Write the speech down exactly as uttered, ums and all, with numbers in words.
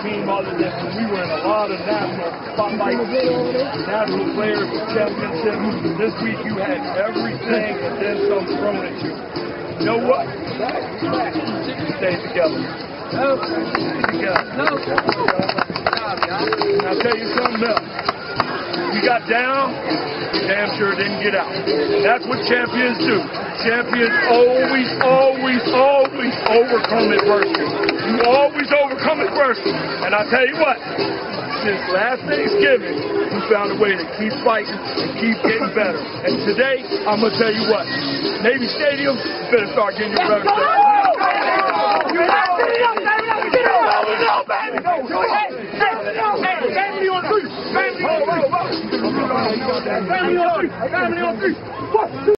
team other than when we were in a lot of national spotlight, national players, championships. This week you had everything and then some thrown at you. You know what? Stay together. No. Stay together. No. And I'll tell you something else. We got down, damn sure didn't get out. That's what champions do. Champions always, always, always overcome adversity. You always overcome adversity. And I tell you what, since last Thanksgiving, you found a way to keep fighting and keep getting better. And today, I'm going to tell you what, Navy Stadium, you better start getting your better stuff. Family on three! Family on three! Family on three! Family on three!